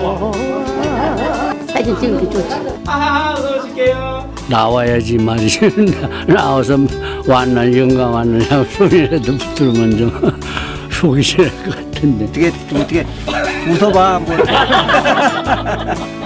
사진 찍기 좋지. 아하, 어서 오실게요. 나와야지 말이지. 나와서 왔나 영감 왔느냐고 소리라도 들으면 좀 속이 시릴 것 같은데. 어떻게 웃어봐 한번.